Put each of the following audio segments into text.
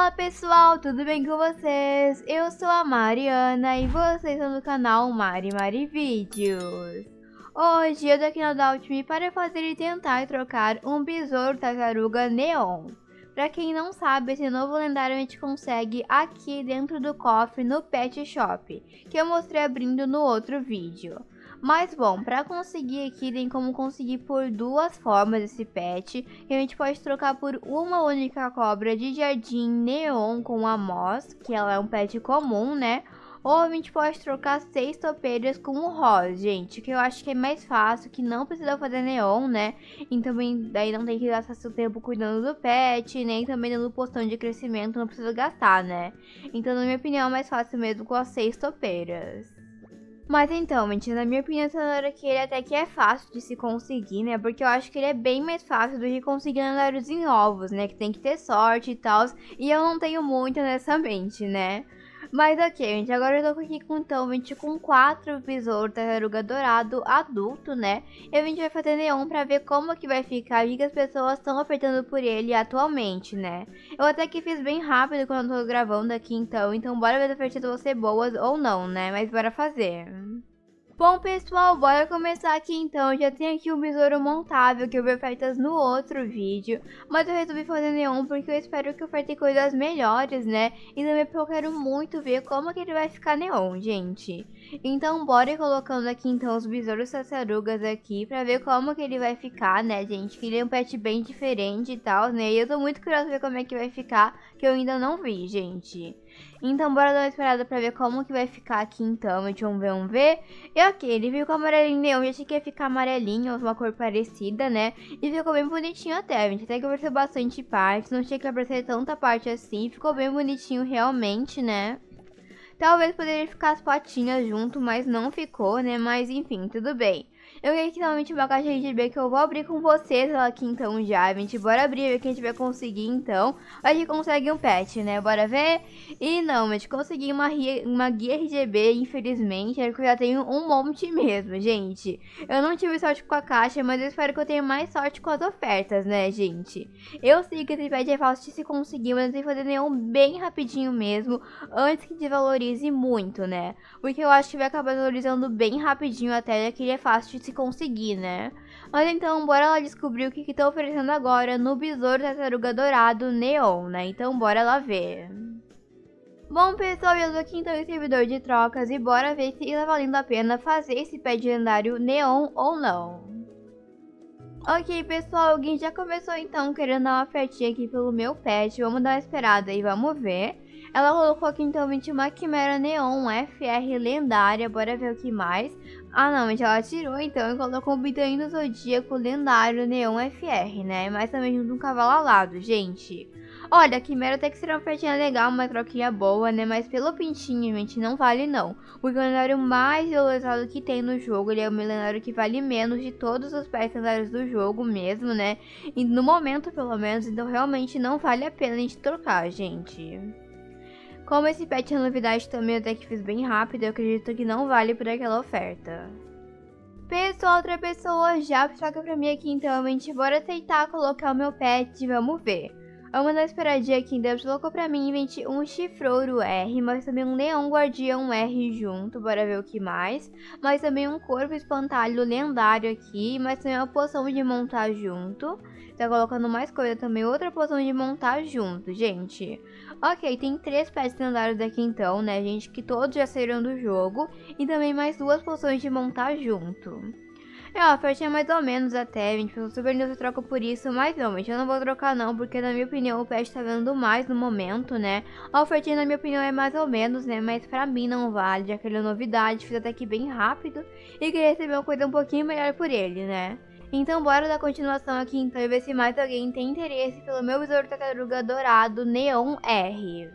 Fala pessoal, tudo bem com vocês? Eu sou a Mariana e vocês estão no canal Mari Vídeos. Hoje eu tô aqui no Doubtme para fazer e tentar trocar um besouro tartaruga neon. Pra quem não sabe, esse novo lendário a gente consegue aqui dentro do cofre no Pet Shop, que eu mostrei abrindo no outro vídeo. Mas bom, para conseguir aqui tem como conseguir por duas formas esse pet, que a gente pode trocar por uma única cobra de jardim neon com a Moss, que ela é um pet comum, né? Ou a gente pode trocar 6 topeiras com o Rosa, gente, que eu acho que é mais fácil, que não precisa fazer neon, né? E também daí não tem que gastar seu tempo cuidando do pet, nem também dando postão de crescimento, não precisa gastar, né? Então, na minha opinião, é mais fácil mesmo com as 6 topeiras. Mas então, gente, na minha opinião, esse lendário aqui ele até que é fácil de se conseguir, né? Porque eu acho que ele é bem mais fácil do que conseguir lendários em ovos, né? Que tem que ter sorte e tal. E eu não tenho muito nessa mente, né? Mas ok, gente, agora eu tô aqui com, então, gente, com 4 besouros tartaruga dourado adulto, né? E a gente vai fazer neon pra ver como que vai ficar e que as pessoas estão apertando por ele atualmente, né? Eu até que fiz bem rápido quando eu tô gravando aqui, então bora ver se as partidas vão ser boas ou não, né? Mas bora fazer. Bom pessoal, bora começar aqui então. Eu já tenho aqui o besouro montável que eu vi ofertas no outro vídeo, mas eu resolvi fazer neon porque eu espero que oferte coisas melhores, né? E também porque eu quero muito ver como que ele vai ficar neon, gente. Então bora ir colocando aqui então os besouros tartarugas aqui pra ver como que ele vai ficar, né, gente? Que ele é um pet bem diferente e tal, né? E eu tô muito curiosa pra ver como é que vai ficar, que eu ainda não vi, gente. Então bora dar uma esperada pra ver como que vai ficar aqui então. Vamos ver. E ok, ele veio com amarelinho neon, já achei que ia ficar amarelinho, uma cor parecida, né? E ficou bem bonitinho até, gente. Até que apareceu bastante parte, não tinha que aparecer tanta parte assim. Ficou bem bonitinho realmente, né? Talvez poderia ficar as patinhas junto, mas não ficou, né? Mas enfim, tudo bem. Eu ganhei finalmente uma caixa RGB que eu vou abrir com vocês aqui então já, gente. Bora abrir, ver que a gente vai conseguir então. A gente consegue um pet, né? Bora ver? E não, gente, consegui uma guia RGB, infelizmente. É que eu já tenho um monte mesmo, gente. Eu não tive sorte com a caixa, mas eu espero que eu tenha mais sorte com as ofertas, né, gente? Eu sei que esse pet é fácil de se conseguir, mas eu tenho que fazer neon bem rapidinho mesmo, antes que desvalorize muito, né? Porque eu acho que vai acabar valorizando bem rapidinho até, que ele é fácil de se conseguir, né? Mas então, bora lá descobrir o que estão oferecendo agora no besouro tartaruga dourado neon, né? Então, bora lá ver. Bom, pessoal, eu tô aqui então em servidor de trocas e bora ver se está valendo a pena fazer esse pet lendário neon ou não. Ok, pessoal, alguém já começou então querendo dar uma ofertinha aqui pelo meu pet. Vamos dar uma esperada aí, vamos ver. Ela colocou aqui então uma quimera neon FR lendária, bora ver o que mais. Ah não, gente, ela tirou então e colocou um bidainho do zodíaco lendário neon FR, né? Mas também junto um cavalo alado, gente. Olha, a quimera até que será uma ofertinha legal, uma troquinha boa, né? Mas pelo pintinho, gente, não vale não. Porque o lendário mais valorizado que tem no jogo, ele é o lendário que vale menos de todos os pets lendários do jogo mesmo, né? E no momento, pelo menos, então realmente não vale a pena a gente trocar, gente. Como esse pet é novidade também, eu até que fiz bem rápido, eu acredito que não vale por aquela oferta. Pessoal, outra pessoa já troca pra mim aqui então, gente. Bora aceitar colocar o meu pet e vamos ver. Vamos dar uma esperadinha aqui, Deus colocou pra mim, gente, um chifrouro R, mas também um leão guardião R junto, bora ver o que mais. Mas também um corvo espantalho lendário aqui, mas também uma poção de montar junto. Tá colocando mais coisa também, outra poção de montar junto, gente. Ok, tem 3 pets lendários aqui então, né, gente, que todos já saíram do jogo. E também mais 2 poções de montar junto. É, a ofertinha mais ou menos até, gente, pelo Super News eu troco por isso, mas não, gente, eu não vou trocar não, porque na minha opinião o pet tá vendo mais no momento, né. A ofertinha na minha opinião é mais ou menos, né, mas pra mim não vale, já que ele é novidade, fiz até que bem rápido e queria receber uma coisa um pouquinho melhor por ele, né. Então bora dar continuação aqui então e ver se mais alguém tem interesse pelo meu besouro tartaruga dourado Neon R.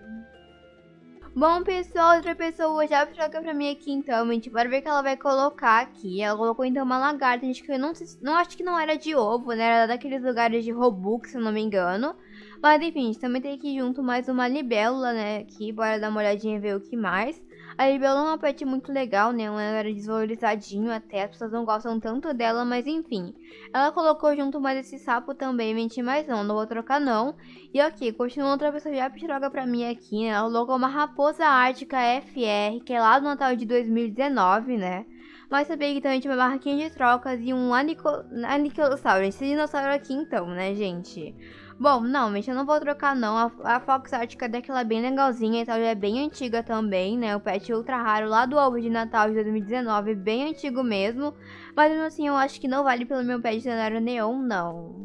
Bom, pessoal, outra pessoa já joga pra mim aqui então, gente. Bora ver o que ela vai colocar aqui. Ela colocou então uma lagarta, gente, que eu não acho que não era de ovo, né? Era daqueles lugares de Robux, se eu não me engano. Mas enfim, a gente também tem aqui junto mais uma libélula, né? Aqui, bora dar uma olhadinha e ver o que mais. A Libélula é uma pet muito legal, né? Ela era desvalorizadinho até, as pessoas não gostam tanto dela, mas enfim. Ela colocou junto mais esse sapo também, menti mais não vou trocar não. E ok, continua outra pessoa já piroga pra mim aqui, né? Ela colocou uma raposa ártica FR, que é lá do Natal de 2019, né? Mas também que também tinha uma barraquinha de trocas e um Aniquilossauro. Esse dinossauro aqui então, né, gente? Bom, não, mas eu não vou trocar não. A Fox Ártica é daquela bem legalzinha e tal, já é bem antiga também, né? O pet ultra raro lá do ovo de Natal de 2019, bem antigo mesmo. Mas mesmo assim, eu acho que não vale pelo meu pet cenário neon, não.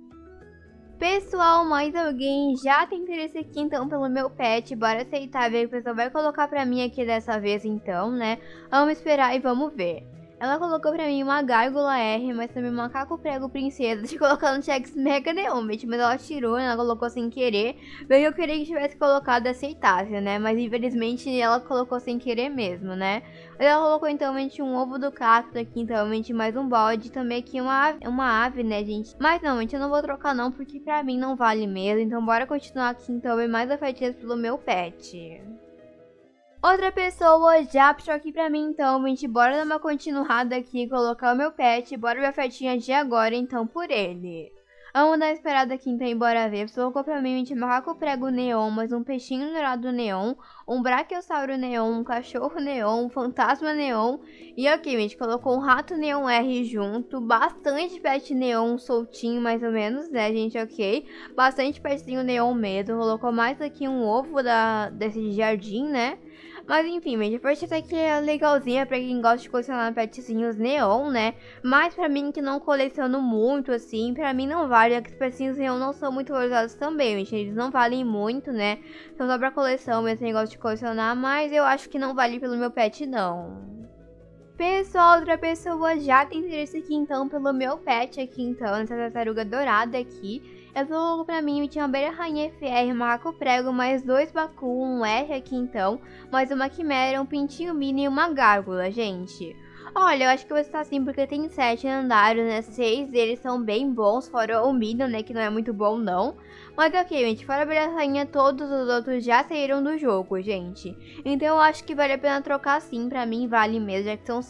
Pessoal, mais alguém já tem interesse aqui então pelo meu pet? Bora aceitar, ver o que o pessoal vai colocar pra mim aqui dessa vez então, né? Vamos esperar e vamos ver. Ela colocou pra mim uma gárgula R, mas também um macaco prego princesa de colocar no Chex Mega Neomit, mas ela tirou, ela colocou sem querer. Bem, eu queria que tivesse colocado aceitável, né? Mas infelizmente ela colocou sem querer mesmo, né? Ela colocou então um ovo do cacto aqui, então mais um bode, também aqui uma ave, né, gente? Mas não, eu não vou trocar não, porque pra mim não vale mesmo. Então bora continuar aqui então, mais afetidas pelo meu pet. Outra pessoa já puxou aqui pra mim, então, gente, bora dar uma continuada aqui, colocar o meu pet, bora ver a fetinha de agora, então, por ele. Vamos dar uma esperada aqui, então, e bora ver. Você colocou pra mim, gente, macaco prego neon, mas um peixinho dourado neon, um braquiossauro neon, um cachorro neon, um fantasma neon, e aqui, gente, colocou um rato neon R junto, bastante pet neon soltinho, mais ou menos, né, gente, ok. Bastante petinho neon mesmo, colocou mais aqui um ovo desse jardim, né. Mas enfim, gente, a parte aqui é legalzinha pra quem gosta de colecionar petzinhos neon, né? Mas pra mim que não coleciono muito, assim, pra mim não vale. Os petzinhos neon não são muito valorizados também, gente. Eles não valem muito, né? São só pra coleção, mesmo quem gosta de colecionar. Mas eu acho que não vale pelo meu pet, não. Pessoal, outra pessoa já tem interesse aqui então pelo meu pet aqui então, nessa tartaruga dourada aqui. Ela falou pra mim, tinha uma abelha rainha FR, macaco prego, mais 2 bacu, um R aqui então, mais uma quimera, um pintinho mini e uma gárgula, gente. Olha, eu acho que vai estar assim porque tem 7 andares, né? 6 deles são bem bons, fora o Minion, né? Que não é muito bom, não. Mas ok, gente, fora a abelha rainha, todos os outros já saíram do jogo, gente. Então eu acho que vale a pena trocar sim, pra mim vale mesmo, já que são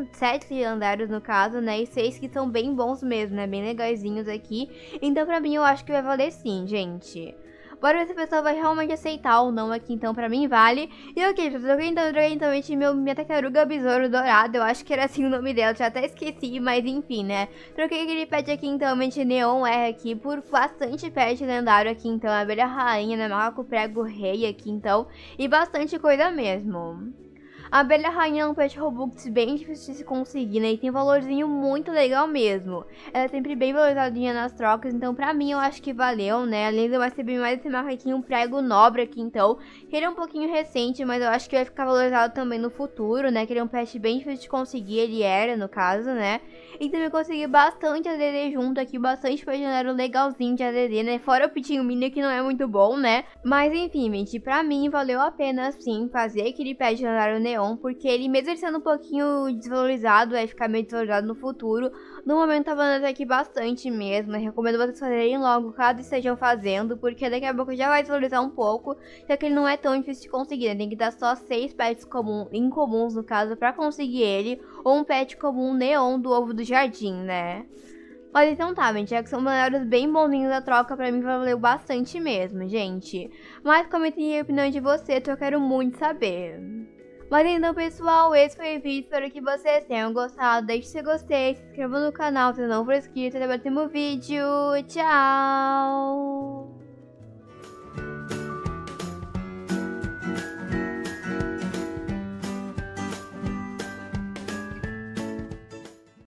7 andares no caso, né? E 6 que são bem bons mesmo, né? Bem legaisinhos aqui. Então pra mim eu acho que vai valer sim, gente. Bora ver se a pessoa vai realmente aceitar ou não aqui, então pra mim vale. E ok, eu troquei então minha tartaruga besouro dourado, eu acho que era assim o nome dela, já até esqueci, mas enfim, né. Troquei aquele pet aqui então, neon R aqui, por bastante pet lendário aqui então, a abelha rainha, né, macaco prego rei aqui então, e bastante coisa mesmo. A abelha rainha é um pet Robux bem difícil de se conseguir, né? E tem um valorzinho muito legal mesmo. Ela é sempre bem valorizadinha nas trocas, então pra mim eu acho que valeu, né? Além de eu receber mais esse macaquinho prego nobre aqui, então. Que ele é um pouquinho recente, mas eu acho que vai ficar valorizado também no futuro, né? Que ele é um pet bem difícil de conseguir, ele era, no caso, né? E também consegui bastante ADD junto aqui, bastante personagem legalzinho de ADD, né? Fora o pitinho mini que não é muito bom, né? Mas enfim, gente, pra mim valeu a pena, sim, fazer aquele pet lendário neon, porque ele, mesmo ele sendo um pouquinho desvalorizado, vai ficar meio desvalorizado no futuro, no momento tá valendo aqui bastante mesmo. Eu recomendo vocês fazerem logo, caso estejam fazendo, porque daqui a pouco já vai desvalorizar um pouco, já que ele não é tão difícil de conseguir, né? Tem que dar só 6 pets incomuns, no caso, pra conseguir ele, ou um pet comum neon do ovo do jardim, né? Mas então tá, gente, já que são melhores bem bonzinhos da troca, pra mim valeu bastante mesmo, gente. Mas comentem aí a opinião de vocês, que eu quero muito saber. Mas então, pessoal, esse foi o vídeo, espero que vocês tenham gostado. Deixe seu gostei, se inscreva no canal se não for inscrito, até o próximo vídeo. Tchau!